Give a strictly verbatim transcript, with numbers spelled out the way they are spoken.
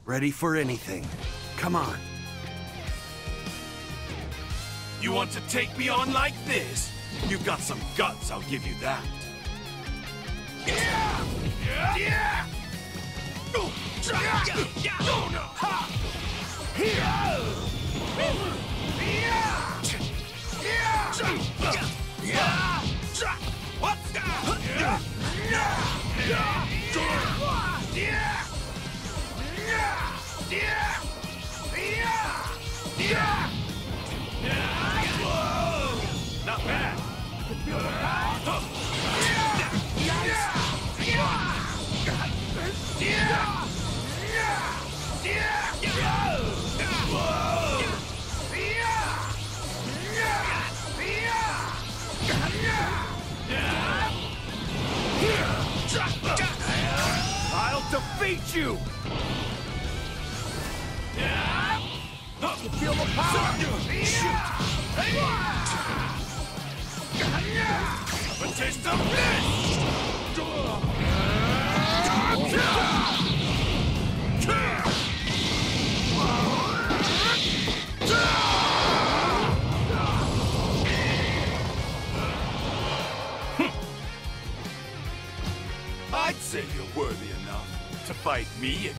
Ready for anything. Come on. You want to take me on like this? You've got some guts, I'll give you that. Yeah! Yeah! Yeah! Oh, yeah! Yeah! Oh, no! Ha! Here! Yeah! Yeah! Yeah! What's that? Yeah! Yeah! Yeah! Yeah! Yeah! Yeah! Yeah! Whoa! Not bad. I can feel the power. Yeah! Yeah! Yeah! Yeah! Yeah! Whoa! I'll defeat you! You feel the power? Shoot! Have a taste of this! I'd say you're worthy enough to fight me